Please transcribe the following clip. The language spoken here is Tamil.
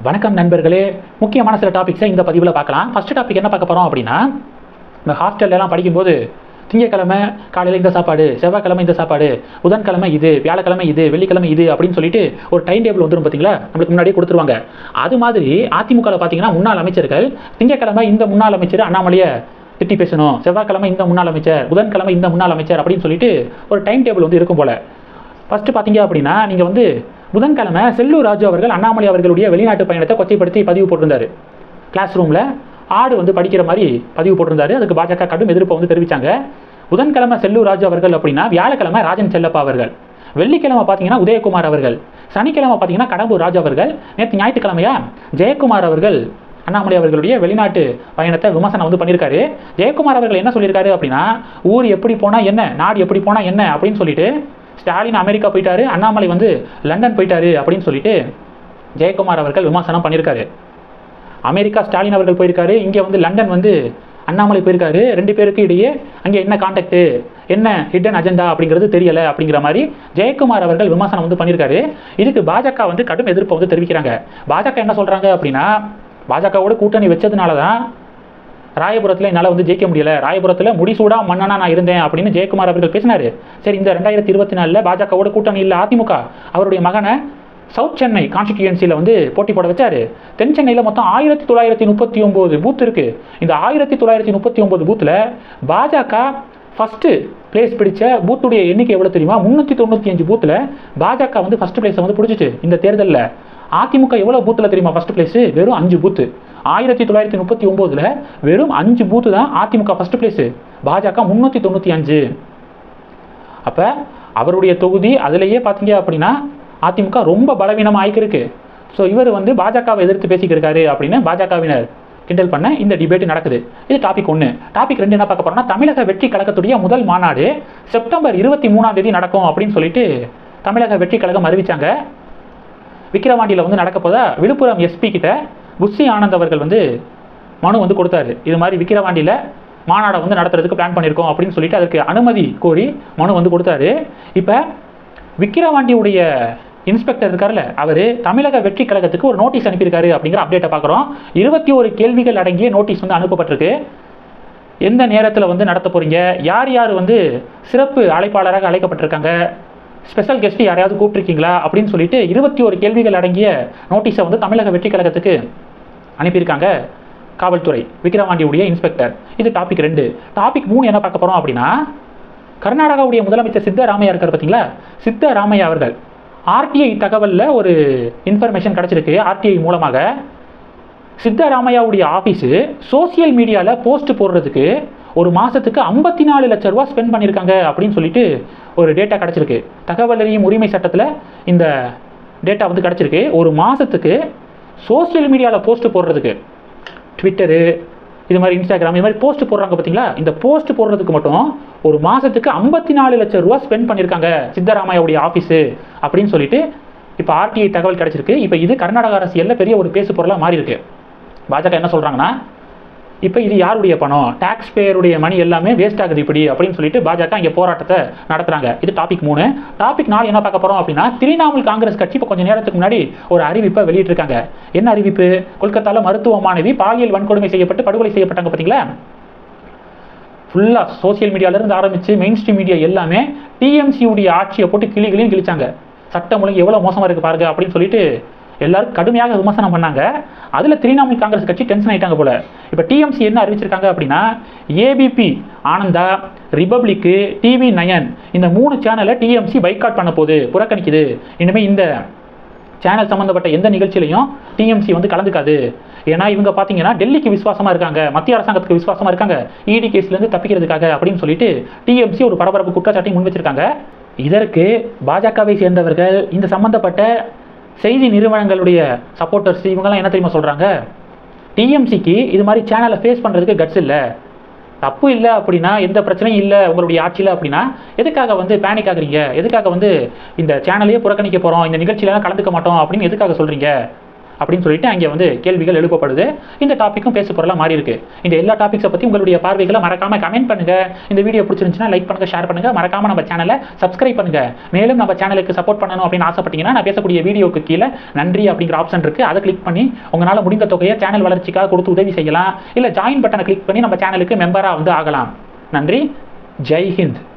வணக்கம் நண்பர்களே. முக்கியமான சில டாபிக்ஸை இந்த பதிவில் பார்க்கலாம். ஃபர்ஸ்ட் டாபிக் என்ன பார்க்க போகிறோம் அப்படின்னா, இந்த ஹாஸ்டல்லாம் படிக்கும்போது திங்கக்கிழமை காலையில் இந்த சாப்பாடு, செவ்வாய்க்கிழமை இந்த சாப்பாடு, புதன்கிழமை இது, வியாழக்கிழமை இது, வெள்ளிக்கிழமை இது அப்படின்னு சொல்லிட்டு ஒரு டைம் டேபிள் வந்துடும் பார்த்தீங்களா, நம்மளுக்கு முன்னாடியே கொடுத்துருவாங்க. அது மாதிரி அதிமுகவில் பார்த்தீங்கன்னா முன்னாள் அமைச்சர்கள் திங்கக்கிழமை இந்த முன்னாள் அமைச்சர் அண்ணாமலையை திட்டி பேசணும், செவ்வாய்க்கிழமை இந்த முன்னாள் அமைச்சர், புதன்கிழமை இந்த முன்னாள் அமைச்சர் அப்படின்னு சொல்லிட்டு ஒரு டைம் டேபிள் வந்து இருக்கும் போல. ஃபர்ஸ்ட் பார்த்தீங்க அப்படின்னா, நீங்கள் வந்து புதன்கிழமை செல்லூர் ராஜு அவர்கள் அண்ணாமலை அவர்களுடைய வெளிநாட்டு பயணத்தை கொச்சைப்படுத்தி பதிவு போட்டிருந்தாரு. கிளாஸ் ரூமில் ஆடு வந்து படிக்கிற மாதிரி பதிவு போட்டிருந்தாரு. அதுக்கு பாஜக கடும் எதிர்ப்பை வந்து தெரிவித்தாங்க. புதன்கிழமை செல்லூர் ராஜு அவர்கள் அப்படின்னா, வியாழக்கிழமை ராஜன் செல்லப்பா அவர்கள், வெள்ளிக்கிழமை பார்த்தீங்கன்னா உதயகுமார் அவர்கள், சனிக்கிழமை பார்த்தீங்கன்னா கடம்பூர் ராஜு அவர்கள், நேற்று ஞாயிற்றுக்கிழமையா ஜெயக்குமார் அவர்கள் அண்ணாமலை அவர்களுடைய வெளிநாட்டு பயணத்தை விமர்சனம் வந்து பண்ணியிருக்காரு. ஜெயக்குமார் அவர்கள் என்ன சொல்லியிருக்காரு அப்படின்னா, ஊர் எப்படி போனால் என்ன, நாடு எப்படி போனால் என்ன அப்படின்னு சொல்லிட்டு, ஸ்டாலின் அமெரிக்கா போயிட்டாரு, அண்ணாமலை வந்து லண்டன் போயிட்டாரு அப்படின்னு சொல்லிட்டு ஜெயக்குமார் அவர்கள் விமர்சனம் பண்ணியிருக்காரு. அமெரிக்கா ஸ்டாலின் அவர்கள் போயிருக்காரு, இங்கே வந்து லண்டன் வந்து அண்ணாமலை போயிருக்காரு. ரெண்டு பேருக்கு இடையே அங்கே என்ன கான்டாக்ட், என்ன ஹிடன் அஜெண்டா அப்படிங்கிறது தெரியலை அப்படிங்கிற மாதிரி ஜெயக்குமார் அவர்கள் விமர்சனம் வந்து பண்ணியிருக்காரு. இதுக்கு பாஜக வந்து கடும் எதிர்ப்பை வந்து தெரிவிக்கிறாங்க. பாஜக என்ன சொல்கிறாங்க அப்படின்னா, பாஜகவோட கூட்டணி வச்சதுனால தான் ராயபுரத்தில் என்னால் வந்து ஜெயிக்க முடியலை, ராயபுரத்தில் முடிசூடா மன்னனா நான் இருந்தேன் அப்படின்னு ஜெயக்குமார் அவர்கள் பேசினார். சரி, இந்த 2024 பாஜகவோட கூட்டணி இல்லை அதிமுக, அவருடைய மகனை சவுத் சென்னை கான்ஸ்டிடியூன்சியில் வந்து போட்டி போட வச்சாரு. தென் சென்னையில் மொத்தம் 1939 பூத் இருக்குது. இந்த 1939 பூத்தில் பாஜக ஃபஸ்ட்டு பிளேஸ் பிடிச்ச பூத்துடைய எண்ணிக்கை எவ்வளோ தெரியுமா? 395 பூத்தில் பாஜக வந்து ஃபஸ்ட் பிளேஸை வந்து பிடிச்சிச்சு. இந்த தேர்தலில் அதிமுக எவ்வளோ பூத்தில் தெரியுமா ஃபஸ்ட் பிளேஸு? வெறும் 5 பூத்து. 1939 வெறும் 5 பூத்து தான் அதிமுக ஃபஸ்ட் பிளேஸு, பாஜக 395. அப்போ அவருடைய தொகுதி அதிலேயே பார்த்தீங்க அப்படின்னா அதிமுக ரொம்ப பலவீனமாக ஆயிக்கிருக்கு. ஸோ இவர் வந்து பாஜகவை எதிர்த்து பேசிக்கிருக்காரு அப்படின்னு பாஜகவினர் கிண்டல் பண்ண இந்த டிபேட் நடக்குது. இது டாபிக் 1. டாபிக் 2 என்ன பார்க்க போறோம்னா, தமிழக வெற்றி கழகத்துடைய முதல் மாநாடு செப்டம்பர் 23 நடக்கும் அப்படின்னு சொல்லிட்டு தமிழக வெற்றி கழகம் அறிவிச்சாங்க. விக்கிரவாண்டியில் வந்து நடக்க போதா விழுப்புரம் எஸ்பி கிட்ட புஷி ஆனந்த் அவர்கள் வந்து மனு வந்து கொடுத்தாரு. இது மாதிரி விக்கிரவாண்டியில் மாநாடை வந்து நடத்துறதுக்கு பிளான் பண்ணியிருக்கோம் அப்படின்னு சொல்லிட்டு அதற்கு அனுமதி கோரி மனு வந்து கொடுத்தாரு. இப்போ விக்கிரவாண்டியுடைய இன்ஸ்பெக்டர் இருக்கார்ல, அவர் தமிழக வெற்றி கழகத்துக்கு ஒரு நோட்டீஸ் அனுப்பியிருக்காரு அப்படிங்கிற அப்டேட்டை பார்க்குறோம். 21 கேள்விகள் அடங்கிய நோட்டீஸ் வந்து அனுப்பப்பட்டிருக்கு. எந்த நேரத்தில் வந்து நடத்த போகிறீங்க, யார் யார் வந்து சிறப்பு அழைப்பாளராக அழைக்கப்பட்டிருக்காங்க, ஸ்பெஷல் கெஸ்ட் யாரையாவது கூப்பிட்டுருக்கீங்களா அப்படின்னு சொல்லிட்டு 21 கேள்விகள் அடங்கிய நோட்டீஸை வந்து தமிழக வெற்றி கழகத்துக்கு அனுப்பியிருக்காங்க காவல்துறை, விக்கிரவாண்டியுடைய இன்ஸ்பெக்டர். இது டாபிக் 2. டாபிக் 3 என்ன பார்க்க போகிறோம் அப்படின்னா, கர்நாடகாவுடைய முதலமைச்சர் சித்தராமையா இருக்கார் பார்த்தீங்களா, சித்தராமையா அவர்கள் ஆர்டிஐ தகவலில் ஒரு இன்ஃபர்மேஷன் கிடச்சிருக்கு. ஆர்டிஐ மூலமாக சித்தராமையாவுடைய ஆஃபீஸு சோசியல் மீடியாவில் போஸ்ட் போடுறதுக்கு ஒரு மாதத்துக்கு 54 லட்சம் ரூபா ஸ்பெண்ட் பண்ணியிருக்காங்க அப்படின்னு சொல்லிட்டு ஒரு டேட்டா கிடச்சிருக்கு. தகவல் அறியும் உரிமை சட்டத்தில் இந்த டேட்டா வந்து கிடச்சிருக்கு. ஒரு மாதத்துக்கு சோசியல் மீடியாவில் போஸ்ட் போடுறதுக்கு, ட்விட்டரு இது மாதிரி இன்ஸ்டாகிராம் இது மாதிரி போஸ்ட் போடுறாங்க பார்த்தீங்களா, இந்த போஸ்ட் போடுறதுக்கு மட்டும் ஒரு மாதத்துக்கு 54 லட்சம் ரூபா ஸ்பெண்ட் பண்ணியிருக்காங்க சித்தராமையாவுடைய ஆஃபீஸு அப்படின்னு சொல்லிட்டு இப்போ ஆர்டிஐ தகவல் கிடச்சிருக்கு. இப்போ இது கர்நாடக அரசியலில் பெரிய ஒரு பேசு பொருளாக மாறி இருக்கு. பாஜக என்ன சொல்கிறாங்கன்னா, இப்போ இது யாருடைய பணம், டாக்ஸ் பேயருடைய மணி எல்லாமே வேஸ்ட் ஆகுது இப்படி அப்படின்னு சொல்லிட்டு பாஜக இங்கே போராட்டத்தை நடத்துகிறாங்க. இது டாபிக் 3. டாபிக் 4 என்ன பார்க்க போகிறோம் அப்படின்னா, திரிணாமுல் காங்கிரஸ் கட்சி இப்போ கொஞ்சம் நேரத்துக்கு முன்னாடி ஒரு அறிவிப்பை வெளியிட்டிருக்காங்க. என்ன அறிவிப்பு? கொல்கத்தாவில் மருத்துவ மாணவி பாலியல் வன்கொடுமை செய்யப்பட்டு படுகொலை செய்யப்பட்டாங்க பார்த்தீங்களா. ஃபுல்லாக சோசியல் மீடியாவிலேருந்து ஆரம்பித்து மெயின் ஸ்ட்ரீம் மீடியா எல்லாமே டிஎம்சியுடைய ஆட்சியை போட்டு கிளின்னு கிழிச்சாங்க. சட்டம் ஒழுங்கு எவ்வளோ மோசமாக இருக்குது பாருங்க அப்படின்னு சொல்லிட்டு எல்லாரும் கடுமையாக விமர்சனம் பண்ணாங்க. அதில் திரிணாமுல் காங்கிரஸ் கட்சி டென்ஷன் ஆகிட்டாங்க போல. இப்போ டிஎம்சி என்ன அறிவிச்சிருக்காங்க அப்படின்னா, ஏபிபி ஆனந்தா, ரிபப்ளிக்கு, TV9 இந்த 3 சேனலை டிஎம்சி பைக்காட் பண்ண போகுது, புறக்கணிக்குது. இனிமேல் இந்த சேனல் சம்மந்தப்பட்ட எந்த நிகழ்ச்சியிலையும் டிஎம்சி வந்து கலந்துக்காது. ஏன்னா இவங்க பார்த்தீங்கன்னா டெல்லிக்கு விசுவாசமாக இருக்காங்க, மத்திய அரசாங்கத்துக்கு விசுவாசமாக இருக்காங்க, இடி கேஸ்லேருந்து தப்பிக்கிறதுக்காக அப்படின்னு சொல்லிட்டு டிஎம்சி ஒரு பரபரப்பு குற்றச்சாட்டை முன் வச்சிருக்காங்க. இதற்கு பாஜகவை சேர்ந்தவர்கள், இந்த சம்பந்தப்பட்ட செய்தி நிறுவனங்களுடைய சப்போர்ட்டர்ஸ் இவங்கெல்லாம் என்ன தெரியுமா சொல்கிறாங்க, டிஎம்சிக்கு இது மாதிரி சேனலை ஃபேஸ் பண்ணுறதுக்கு கட்ஸ் இல்லை, தப்பு இல்லை அப்படின்னா, எந்த பிரச்சனையும் இல்லை உங்களுடைய ஆட்சியில் அப்படின்னா எதுக்காக வந்து பேனிக் ஆகுறீங்க, எதுக்காக வந்து இந்த சேனலையே புறக்கணிக்க போகிறோம், இந்த நிகழ்ச்சியிலலாம் கலந்துக்க மாட்டோம் அப்படின்னு எதுக்காக சொல்கிறீங்க அப்படின்னு சொல்லிட்டு அங்கே வந்து கேள்விகள் எழுப்பப்படுது. இந்த டாப்பிக்கும் பேசு பொருளாக மாறி இருக்கு. இந்த எல்லா டாபிக்ஸை பற்றி உங்களுடைய பார்வைகளை மறக்காம கமெண்ட் பண்ணுங்க. இந்த வீடியோ பிடிச்சிருந்துச்சுன்னா லைக் பண்ணுங்க, ஷேர் பண்ணுங்க, மறக்காம நம்ம சேனலை சப்ஸ்கிரைப் பண்ணுங்க. மேலும் நம்ம சேனலுக்கு சப்போர்ட் பண்ணணும் அப்படின்னு ஆசைப்பட்டீங்கன்னா நான் பேசக்கூடிய வீடியோக்கு கீழே நன்றி அப்படிங்கிற ஆப்ஷன் இருக்கு. அதை கிளிக் பண்ணி உங்களால் முடிந்த தொகையை சேனல் வளர்ச்சிக்காக கொடுத்து உதவி செய்யலாம். இல்லை ஜாயின் பட்டனை கிளிக் பண்ணி நம்ம சேனலுக்கு மெம்பராக வந்து ஆகலாம். நன்றி. ஜெய் ஹிந்த்.